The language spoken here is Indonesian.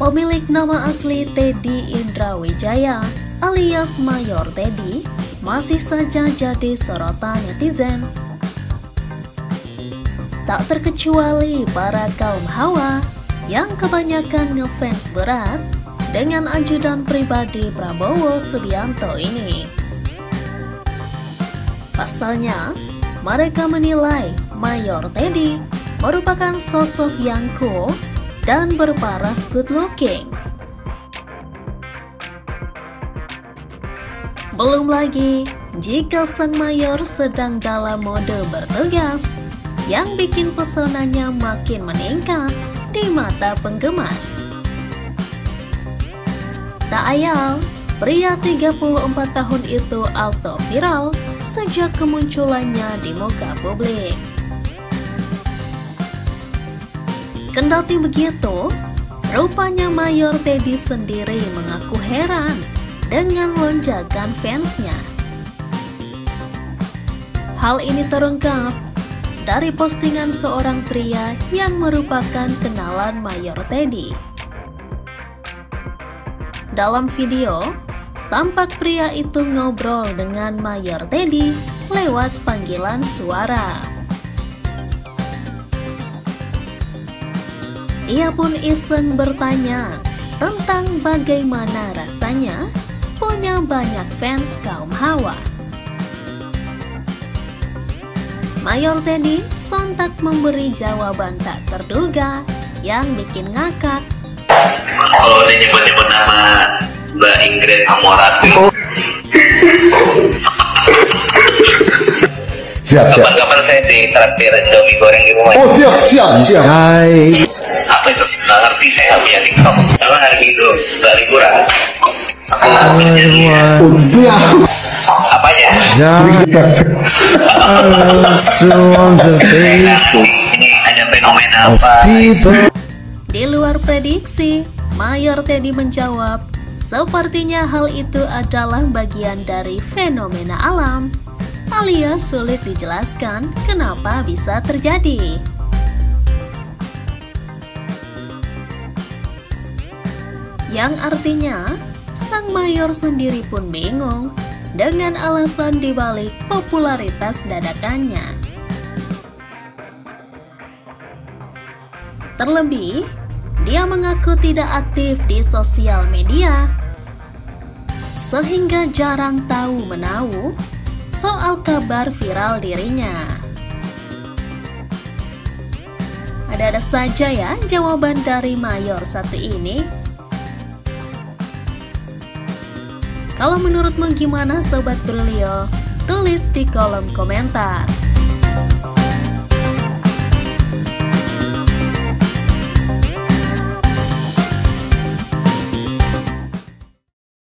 Pemilik nama asli Teddy Indrawijaya alias Mayor Teddy masih saja jadi sorotan netizen. Tak terkecuali para kaum hawa yang kebanyakan ngefans berat dengan ajudan pribadi Prabowo Subianto ini. Pasalnya, mereka menilai Mayor Teddy merupakan sosok yang cool dan berparas good looking. Belum lagi jika sang mayor sedang dalam mode bertugas, yang bikin pesonanya makin meningkat di mata penggemar. Tak ayal, pria 34 tahun itu auto viral sejak kemunculannya di muka publik. Kendati begitu, rupanya Mayor Teddy sendiri mengaku heran dengan lonjakan fansnya. Hal ini terungkap dari postingan seorang pria yang merupakan kenalan Mayor Teddy. Dalam video, tampak pria itu ngobrol dengan Mayor Teddy lewat panggilan suara. Ia pun iseng bertanya tentang bagaimana rasanya punya banyak fans kaum hawa. Mayor Teddy sontak memberi jawaban tak terduga yang bikin ngakak. Kalau udah nyebut-nyebut nama Mbak Ingrid Amorati, siap. Kapan-kapan saya ditraktir Indomie goreng di rumah. Oh siap. Apa itu? Nggak ngerti, saya nggak punya TikTok. Karena hari itu nggak liburan. Aku nyanyinya. Siap. Apanya? Ini ada fenomena apa? Di luar prediksi, Mayor Teddy menjawab, sepertinya hal itu adalah bagian dari fenomena alam, alias sulit dijelaskan kenapa bisa terjadi. Yang artinya, sang mayor sendiri pun bingung dengan alasan dibalik popularitas dadakannya. Terlebih, dia mengaku tidak aktif di sosial media, sehingga jarang tahu menahu soal kabar viral dirinya. Ada-ada saja ya jawaban dari Mayor satu ini. Kalau menurutmu gimana Sobat Brulio? Tulis di kolom komentar.